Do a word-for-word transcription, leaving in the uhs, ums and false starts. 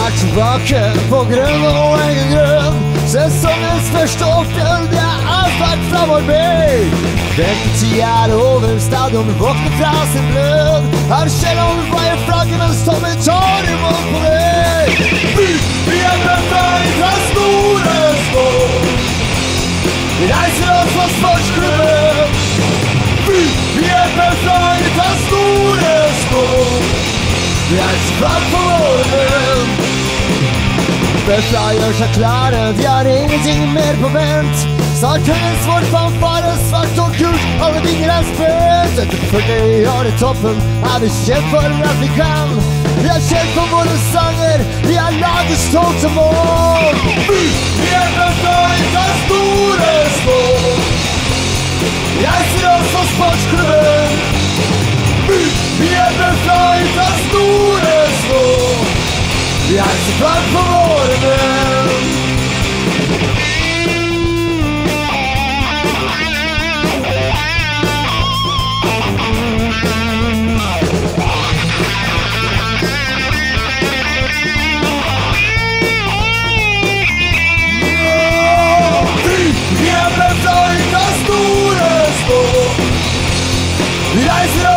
er tilbake på grunn og egen grunn. Sesongens første oppgjør, det er avspark fra vår by. Ventetid er over, stadion våkner fra sin blød. Her Kjelland veier flagget mens Tommy tar imot på det. Vi, vi er bøtta fra store små. Vi reiser oss fra sportsklubben. Vi, vi er bøtta fra store små. Vi reiser flagg på våren. Bøtta gjør seg klare, de har ingenting mer på vent. Snart høres vår fanfare, svart og kult, alle vinger er spent. Etter førti år i toppen er vi kjent for at vi kan. Vi er kjent for våre sanger, vi er lagets stolte mål. Vi, vi er bøtta fra store små. Vi reiser oss fra sportsklubben. Vi, vi er bøtta fra store små. Vi er så klart på våre menn. Vi er bøtta fra store små. Vi reiser